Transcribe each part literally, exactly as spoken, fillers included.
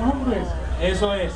Con hamburguesa. Eso es.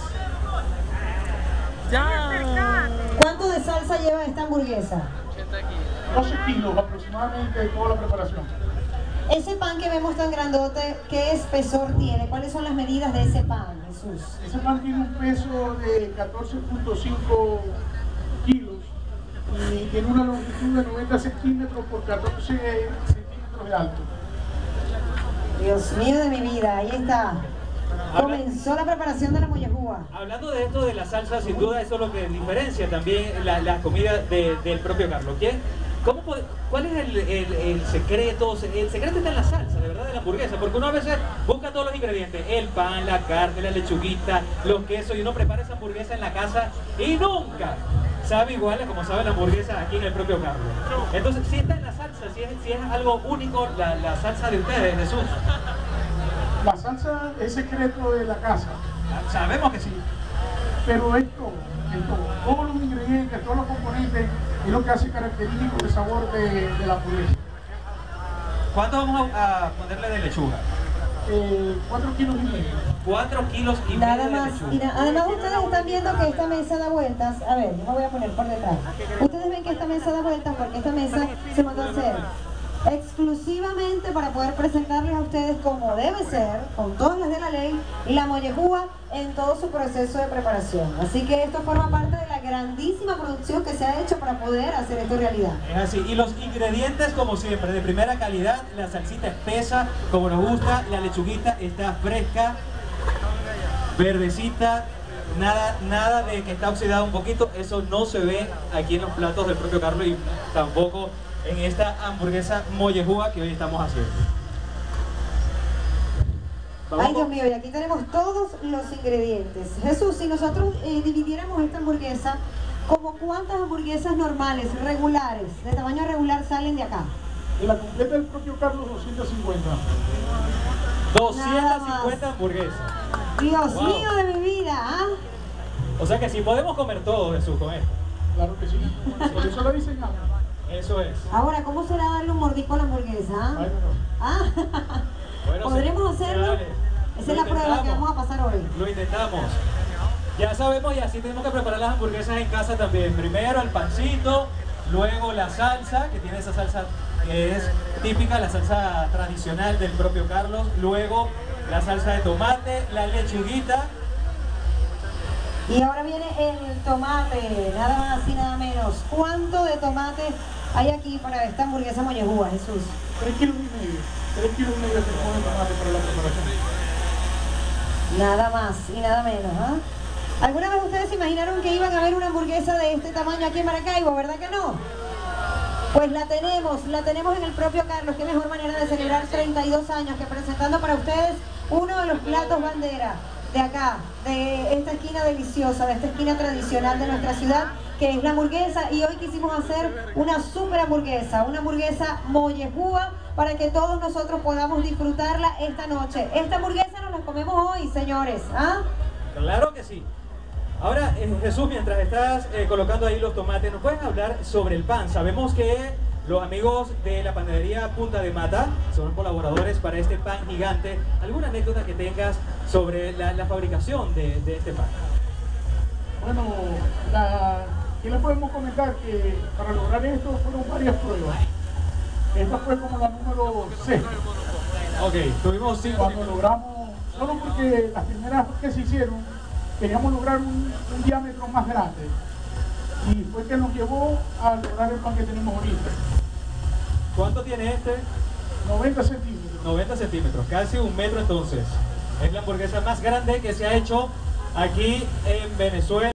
Ya. ¿Cuánto de salsa lleva esta hamburguesa? doce kilos aproximadamente de toda la preparación. Ese pan que vemos tan grandote, ¿qué espesor tiene? ¿Cuáles son las medidas de ese pan, Jesús? Ese pan tiene un peso de catorce punto cinco kilos y tiene una longitud de noventa centímetros por catorce centímetros de alto. Dios mío de mi vida, ahí está. Comenzó la preparación de la mollejúa. Hablando de esto de la salsa, sin duda eso es lo que diferencia también la, la comida de, del propio Carlos. ¿Quién? ¿Cómo puede, ¿Cuál es el, el, el secreto? El secreto está en la salsa, de verdad, de la hamburguesa, porque uno a veces busca todos los ingredientes, el pan, la carne, la lechuguita, los quesos, y uno prepara esa hamburguesa en la casa y nunca sabe igual a como sabe la hamburguesa aquí en el propio Carlos. Entonces, si está en la salsa, si es, si es algo único, la, la salsa de ustedes, Jesús. La salsa es secreto de la casa. Sabemos que sí. Pero es todo, es todo. Todos los ingredientes, todos los componentes es lo que hace característico el sabor de, de la hamburguesa. ¿Cuánto vamos a, a ponerle de lechuga? Eh, cuatro kilos y medio. Cuatro kilos y Nada medio más. de lechuga. Y na- además ustedes están viendo que esta mesa da vueltas. A ver, yo me voy a poner por detrás. Ustedes ven que esta mesa da vueltas porque esta mesa se mandó a hacer exclusivamente para poder presentarles a ustedes como debe ser, con todas las de la ley, la mollejúa en todo su proceso de preparación. Así que esto forma parte de la grandísima producción que se ha hecho para poder hacer esto realidad. Es así, y los ingredientes como siempre, de primera calidad, la salsita espesa, como nos gusta, la lechuguita está fresca, verdecita, nada, nada de que está oxidado un poquito, eso no se ve aquí en los platos del propio Carlos y tampoco en esta hamburguesa mollejúa que hoy estamos haciendo. Vamos Ay, Dios mío, y aquí tenemos todos los ingredientes. Jesús, si nosotros eh, dividiéramos esta hamburguesa, ¿como cuántas hamburguesas normales, regulares, de tamaño regular salen de acá? De la completa del propio Carlos, doscientos cincuenta. doscientas cincuenta hamburguesas. Dios Wow. mío de mi vida, ¿ah? O sea que sí podemos comer todo, Jesús, con esto. Claro que sí. Por eso lo diseñamos. Eso es. Ahora, ¿cómo será darle un mordisco a la hamburguesa? ¿Ah? Ay, no, no. ¿Ah? Bueno, ¿Podremos sí, hacerlo? dale. Esa Lo es la prueba que intentamos. vamos a pasar hoy. Lo intentamos. Ya sabemos, y así tenemos que preparar las hamburguesas en casa también. Primero el pancito, luego la salsa, que tiene esa salsa que es típica, la salsa tradicional del propio Carlos. Luego la salsa de tomate, la lechuguita. Y ahora viene el tomate, nada más y nada menos. ¿Cuánto de tomate hay aquí para esta hamburguesa mollejúa, Jesús? Tres kilos y medio. Tres kilos y medio de tomate para la preparación. Nada más y nada menos, ¿ah? ¿Alguna vez ustedes se imaginaron que iban a ver una hamburguesa de este tamaño aquí en Maracaibo, verdad que no? Pues la tenemos, la tenemos en el propio Carlos. Qué mejor manera de celebrar treinta y dos años que presentando para ustedes uno de los platos bandera de acá, de esta esquina deliciosa, de esta esquina tradicional de nuestra ciudad, que es la hamburguesa. Y hoy quisimos hacer una super hamburguesa, una hamburguesa mollejúa, para que todos nosotros podamos disfrutarla esta noche. Esta hamburguesa nos la comemos hoy, señores, ¿ah? Claro que sí. Ahora, eh, Jesús, mientras estás eh, colocando ahí los tomates, ¿nos puedes hablar sobre el pan? Sabemos que los amigos de la panadería Punta de Mata son colaboradores para este pan gigante. ¿Alguna anécdota que tengas sobre la, la fabricación de, de este pan? Bueno, la, ¿qué les podemos comentar? Que para lograr esto fueron varias pruebas. Esta fue como la número seis. Ok, tuvimos cinco Cuando minutos. logramos, solo porque las primeras que se hicieron, queríamos lograr un, un diámetro más grande. Y fue que nos llevó a lograr el pan que tenemos ahorita. ¿Cuánto tiene este? noventa centímetros. noventa centímetros, casi un metro entonces. Es la hamburguesa más grande que se ha hecho aquí en Venezuela.